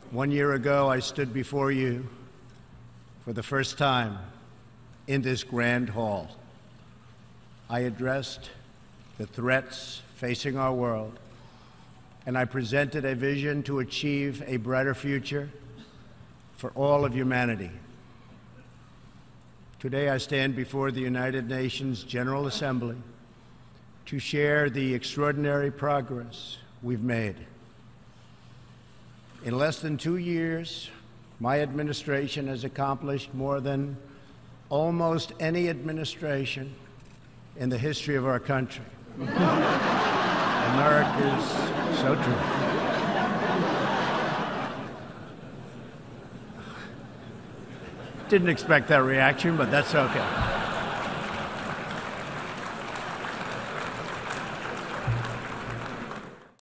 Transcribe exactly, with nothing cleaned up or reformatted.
One year ago, I stood before you for the first time in this grand hall. I addressed the threats facing our world, and I presented a vision to achieve a brighter future for all of humanity. Today, I stand before the United Nations General Assembly to share the extraordinary progress we've made. In less than two years, my administration has accomplished more than almost any administration in the history of our country. America's so true. Didn't expect that reaction, but that's okay.